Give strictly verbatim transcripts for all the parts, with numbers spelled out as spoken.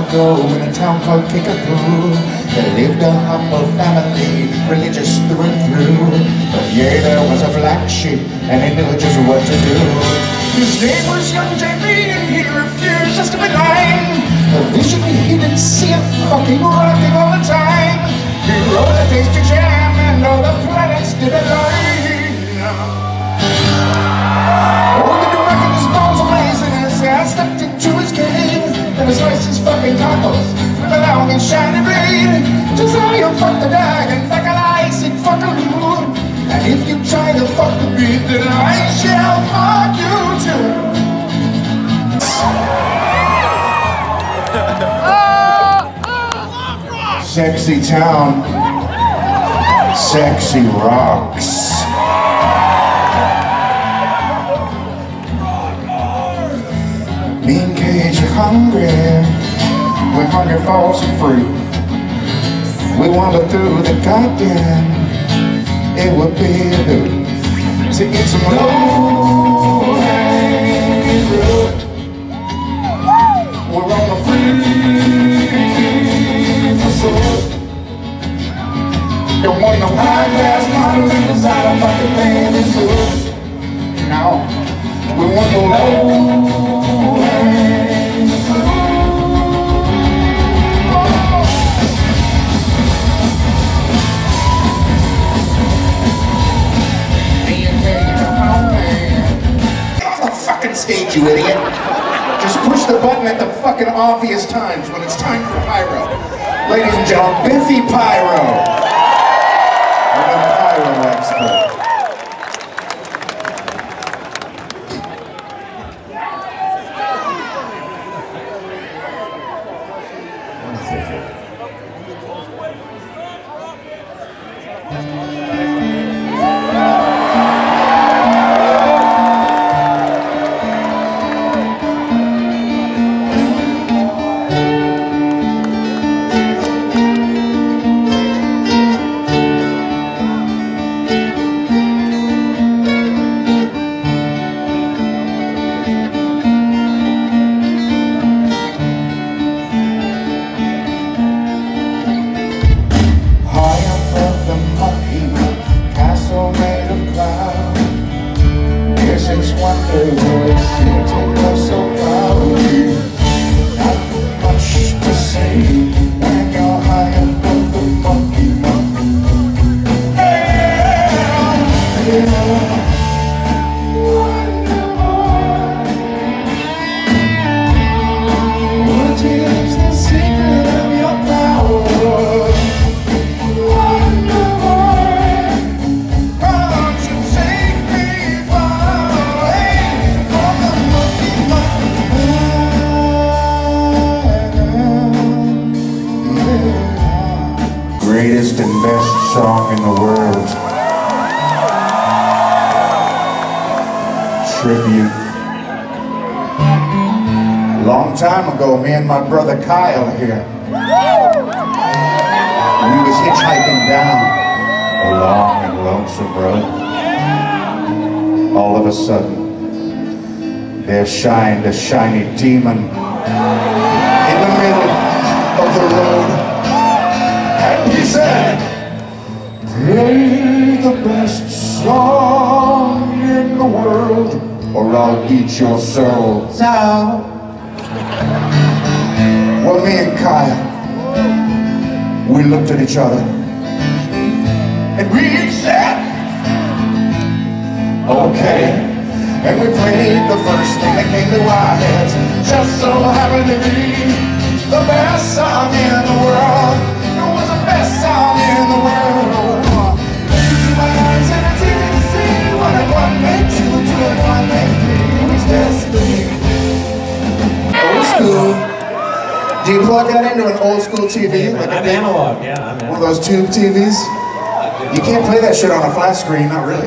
ago in a town called Kickapoo, there lived a humble family, religious through and through. But yeah, there was a black sheep, and he knew just what to do. His name was young Jamie, and he refused just to be lying. A vision he didn't see it, fucking rocking all the time. He rolled a tasty jam, and all the planets did align. I stepped into his cave and I sliced his fucking tacos with a long and shiny blade. Just how you fuck the dragon like an icy fucking moon. And if you try to fuck with me, then I shall fuck you too. Sexy town, sexy rocks. Me and Cage are hungry, we're hungry for some fruit. We wander through the garden, it would be a hoot to eat some low-hanging fruit. We're on the free pursuit. Don't want no high-class model inside a fucking baby suit. No, we want the low. Stage, you idiot. Just push the button at the fucking obvious times when it's time for pyro. Ladies and gentlemen, Biffy Pyro. I'm a pyro expert. Greatest and best song in the world. Tribute. Long time ago, me and my brother Kyle here, we was hitchhiking down a long and lonesome road. All of a sudden, there shined a shiny demon in the middle of the road. And he said, play the best song in the world, or I'll eat your soul. So, well, me and Kyle, we looked at each other, and we said, okay. And we played the first thing that came to our heads, just so happened to be the best song in the world. Best song in the world. Into my eyes and it's easy to see what I want make two, two and one make three was destiny. Old school. Do you plug that into an old school T V? Yeah, like I'm a analog, yeah, I'm analog. One of those tube T Vs? You can't play that shit on a flat screen, not really.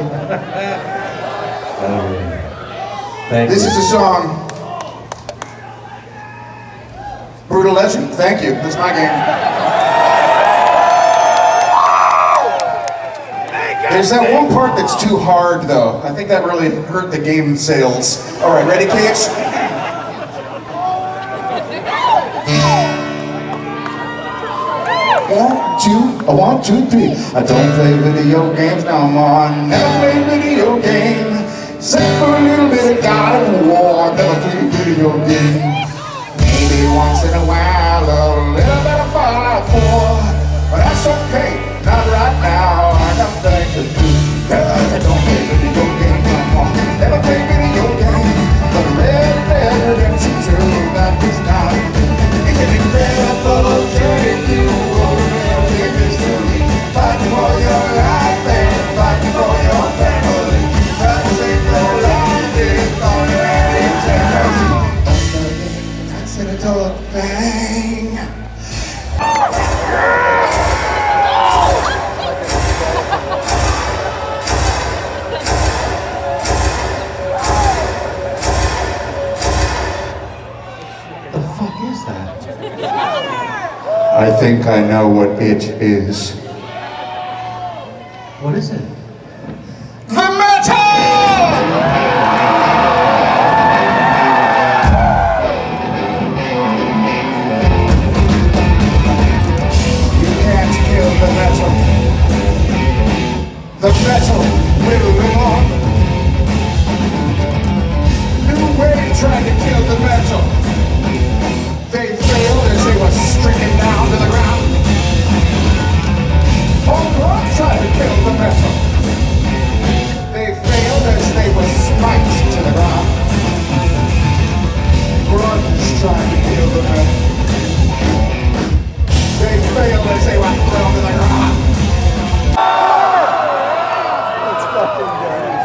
um, thank this you. is a song. Brutal Legend, thank you. That's my game. There's that one part that's too hard, though. I think that really hurt the game sales. All right, ready, Cage? One, two, a one, two, three. I don't play video games no more. Never play video games. Except for a little bit of God of War. Never play video games. Maybe once in a while a little bit of Fallout four. But that's okay, not right now. I got things to do. I don't play video games no more. Never play video games. But Red Dead Redemption two, that is not. It's an incredible journey through ordinary history. Fighting for your life and fighting for your family. Trying to save their lives in ordinary terms. That's an adult thing. I think I know what it is. What is it? The metal! You can't kill the metal. The metal will live on. New Wave tried to kill the metal. They failed as they were stricken down to the ground. Punk rock tried to kill the metal. They failed as they were spiked to the ground. Grunge tried to kill the metal. They failed as they were thrown to the ground. It's fucking great.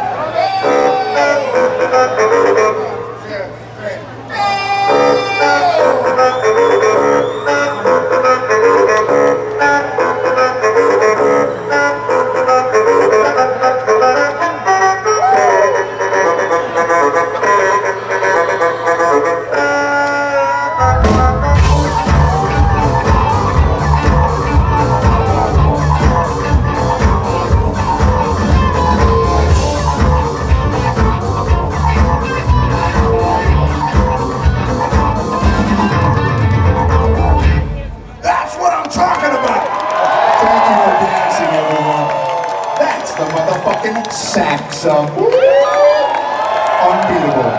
Saxo. Unbeatable.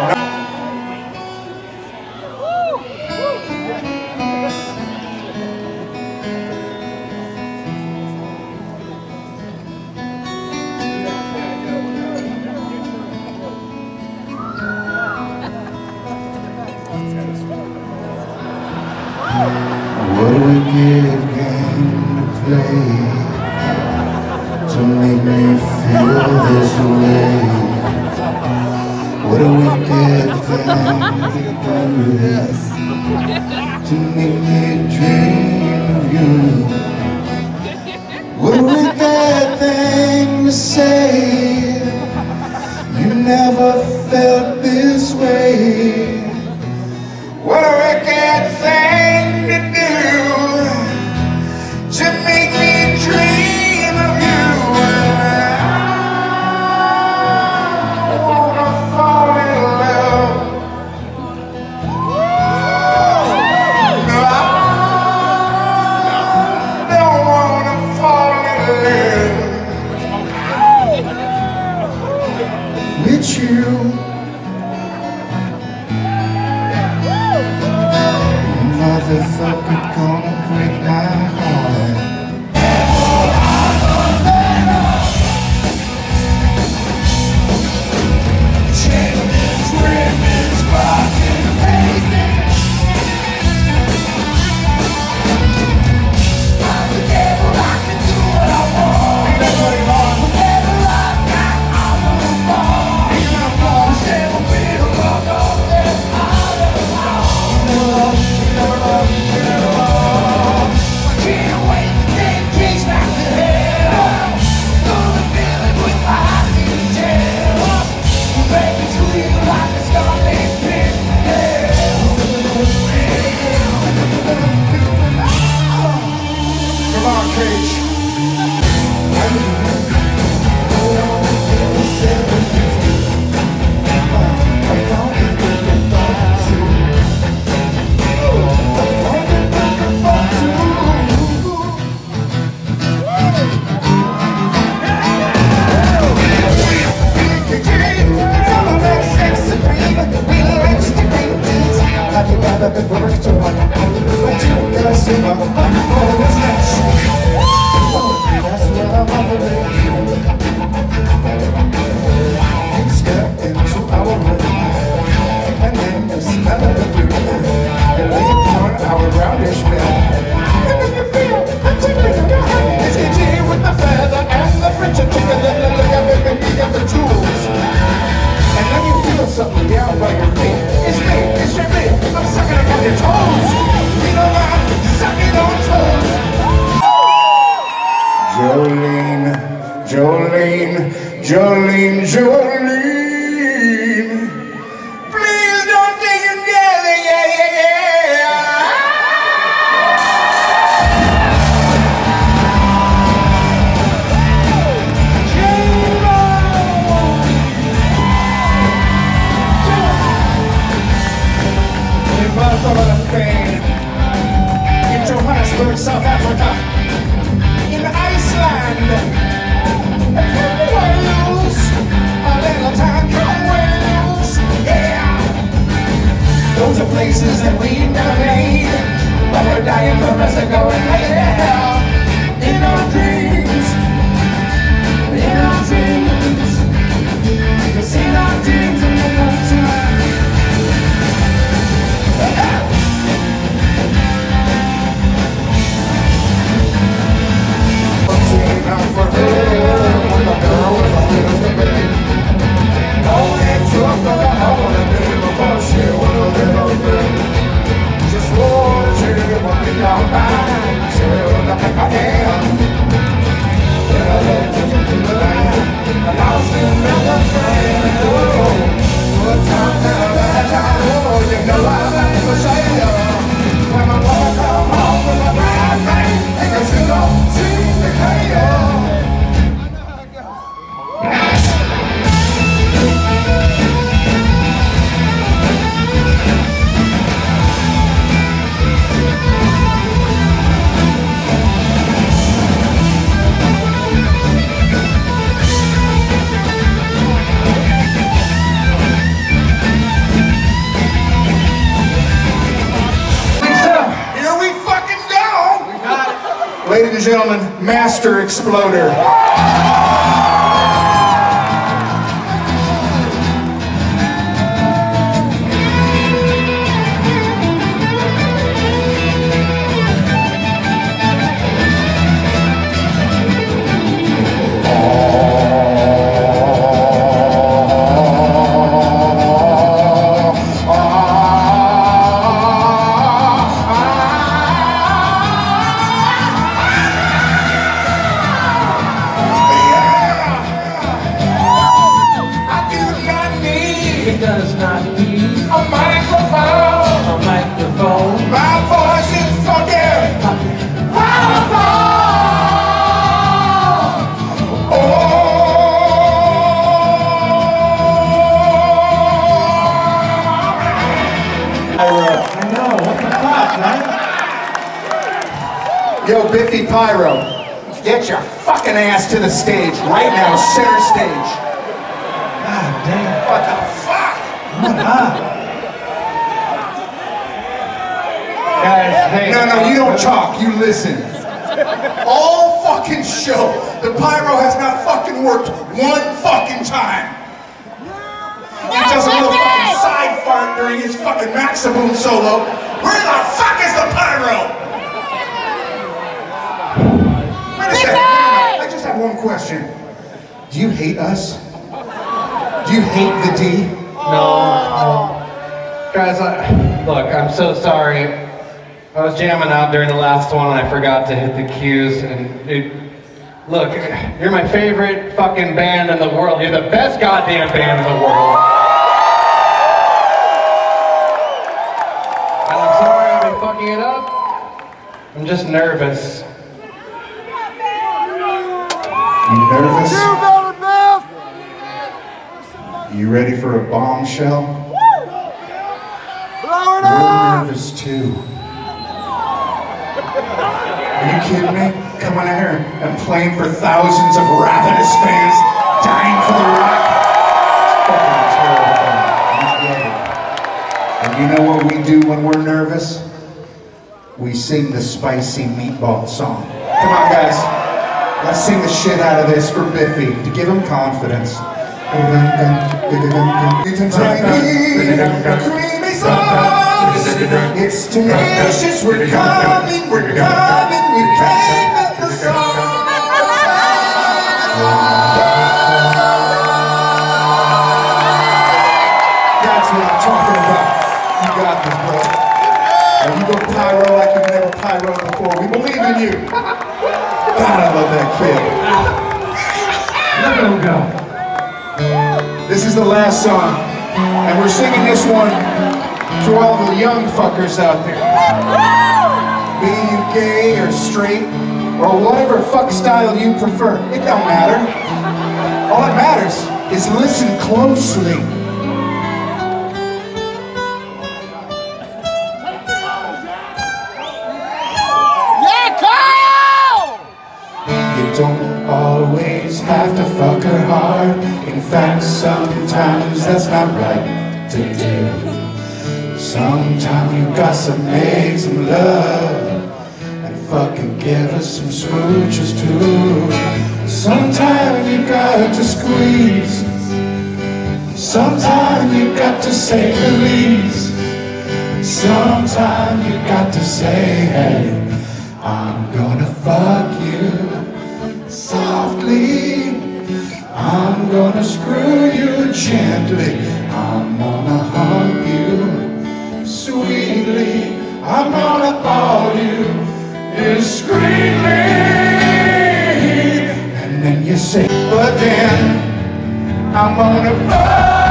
What a wicked game to play, to make me feel this way. What a wicked thing to do, to make me dream of you. What a wicked thing to say, you never felt this way. What a wicked thing to do, to make me dream of you. I wanna fall in love. No, I don't wanna fall in love with you. Motherfucker gonna break my heart. Tennis, women's, fucking pacing. I'm the devil, I can do what I want. Jolene, Jolene, Jolene, Jolene. Please don't take it together, yeah, yeah, yeah. In Barcelona, Spain, in Johannesburg, South Africa, in Iceland, Wales, a little town called Wales, yeah. Those are places that we never made, but we're dying for us to go and lay down in our dreams, in our dreams, cause in our dreams and in our time. Ladies and gentlemen, Master Exploder. It does not need A microphone. a microphone. My voice is fucking powerful. Oh. I know, what the fuck, man? Yo, Biffy Pyro, get your fucking ass to the stage right now, center stage. God damn. What the fuck? What up? Guys, hey. No, no, you don't talk, you listen. All fucking show, the pyro has not fucking worked one fucking time. He does a little fucking side fart during his fucking Maximoon solo. Where the fuck is the pyro? Wait a second, I just have one question. Do you hate us? Do you hate the D? No. Guys, I, look, I'm so sorry. I was jamming out during the last one and I forgot to hit the cues. And dude, look, you're my favorite fucking band in the world. You're the best goddamn band in the world. And I'm sorry I've been fucking it up. I'm just nervous. You nervous? You ready for a bombshell? Blow it We're up! nervous too. Are you kidding me? Coming out here and playing for thousands of ravenous fans, dying for the rock. It's fucking terrifying. You get it. And you know what we do when we're nervous? We sing the spicy meatball song. Come on, guys. Let's sing the shit out of this for Biffy to give him confidence. It's a creamy sauce. It's delicious. We're coming, we're coming, we came in the sauce. That's what I'm talking about. You got this, bro. And you go pyro like you've never pyroed before. We believe in you. God, I love that kid. This is the last song, and we're singing this one to all the young fuckers out there. Be you gay or straight, or whatever fuck style you prefer, it don't matter. All that matters is listen closely. You don't always have to fuck her hard. In fact, sometimes that's not right to do. Sometimes you got to make some love and fucking give us some smooches too. Sometimes you got to squeeze. Sometimes you got to say please. Sometimes you got to say, hey, I'm gonna fuck you softly, I'm gonna screw you gently, I'm gonna hump you sweetly, I'm gonna call you discreetly. And then you say, but then I'm gonna fuck